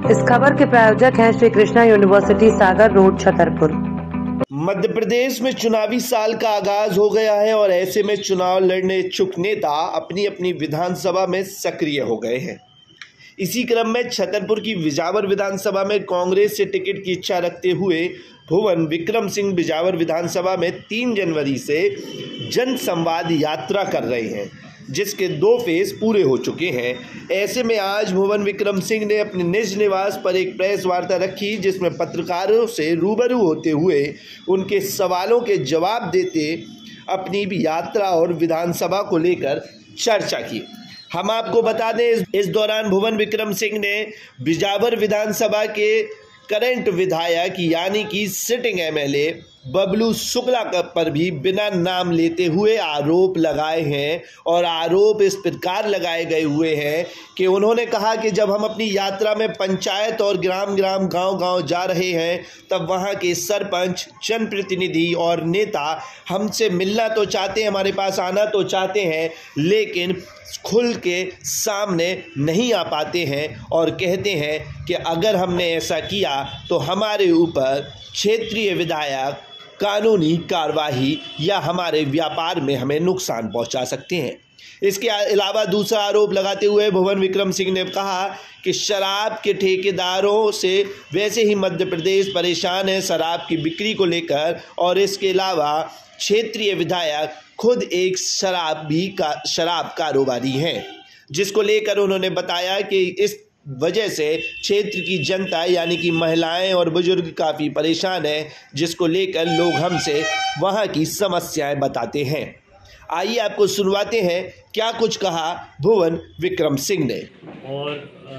इस खबर के प्रायोजक हैं श्री कृष्णा यूनिवर्सिटी सागर रोड छतरपुर। मध्य प्रदेश में चुनावी साल का आगाज हो गया है और ऐसे में चुनाव लड़ने इच्छुक नेता अपनी अपनी विधानसभा में सक्रिय हो गए हैं। इसी क्रम में छतरपुर की बिजावर विधानसभा में कांग्रेस से टिकट की इच्छा रखते हुए भुवन विक्रम सिंह बिजावर विधानसभा में 3 जनवरी से जन संवाद यात्रा कर रहे हैं, जिसके 2 फेज पूरे हो चुके हैं। ऐसे में आज भुवन विक्रम सिंह ने अपने निज निवास पर एक प्रेस वार्ता रखी, जिसमें पत्रकारों से रूबरू होते हुए उनके सवालों के जवाब देते अपनी भी यात्रा और विधानसभा को लेकर चर्चा की। हम आपको बता दें, इस दौरान भुवन विक्रम सिंह ने बिजावर विधानसभा के करंट विधायक यानी कि सिटिंग एमएलए बबलू शुक्ला पर भी बिना नाम लेते हुए आरोप लगाए हैं और आरोप इस प्रकार लगाए गए हुए हैं कि उन्होंने कहा कि जब हम अपनी यात्रा में पंचायत और ग्राम ग्राम गांव गांव जा रहे हैं, तब वहां के सरपंच, जनप्रतिनिधि और नेता हमसे मिलना तो चाहते हैं, हमारे पास आना तो चाहते हैं, लेकिन खुल के सामने नहीं आ पाते हैं और कहते हैं कि अगर हमने ऐसा किया तो हमारे ऊपर क्षेत्रीय विधायक कानूनी कार्रवाई या हमारे व्यापार में हमें नुकसान पहुंचा सकते हैं। इसके अलावा दूसरा आरोप लगाते हुए भुवन विक्रम सिंह ने कहा कि शराब के ठेकेदारों से वैसे ही मध्य प्रदेश परेशान है शराब की बिक्री को लेकर, और इसके अलावा क्षेत्रीय विधायक खुद एक शराब कारोबारी हैं, जिसको लेकर उन्होंने बताया कि इस वजह से क्षेत्र की जनता यानी कि महिलाएं और बुजुर्ग काफ़ी परेशान है, जिसको लेकर लोग हमसे वहां की समस्याएं बताते हैं। आइए आपको सुनवाते हैं क्या कुछ कहा भुवन विक्रम सिंह ने। और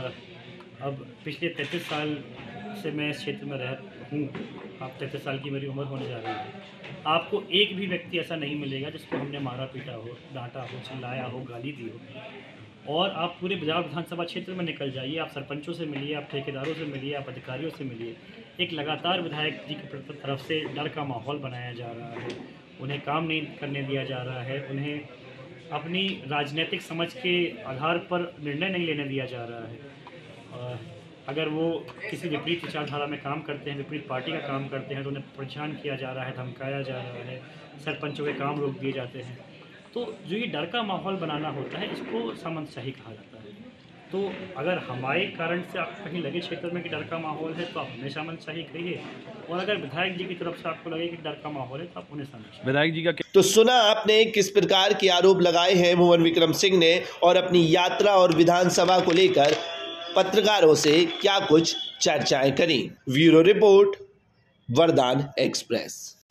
अब पिछले 33 साल से मैं इस क्षेत्र में रह हूँ। अब 33 साल की मेरी उम्र होने जा रही है। आपको एक भी व्यक्ति ऐसा नहीं मिलेगा जिसको हमने मारा पीटा हो, डांटा हो, चिल्लाया हो, गाली दी हो। और आप पूरे बिजावर विधानसभा क्षेत्र में निकल जाइए, आप सरपंचों से मिलिए, आप ठेकेदारों से मिलिए, आप अधिकारियों से मिलिए। एक लगातार विधायक जी की तरफ से डर का माहौल बनाया जा रहा है, उन्हें काम नहीं करने दिया जा रहा है, उन्हें अपनी राजनीतिक समझ के आधार पर निर्णय नहीं लेने दिया जा रहा है। अगर वो किसी विपरीत विचारधारा में काम करते हैं, विपरीत पार्टी का काम करते हैं, तो उन्हें परेशान किया जा रहा है, धमकाया जा रहा है, सरपंचों के काम रोक दिए जाते हैं। तो जो ये डर का माहौल बनाना होता है, इसको सामंतशाही कहा जाता है। तो अगर हमारे कारण से आपको कहीं लगे क्षेत्र में कि डर का माहौल है, तो आप हमें सामंतशाही कहिए, और अगर विधायक जी की तरफ से आपको लगे कि डर का माहौल है, तो आप उन्हें सामंतशाही। विधायक जी का तो सुना आपने किस प्रकार के आरोप लगाए हैं भुवन विक्रम सिंह ने, और अपनी यात्रा और विधानसभा को लेकर पत्रकारों से क्या कुछ चर्चाएं करी। Bureau report, Vardan express.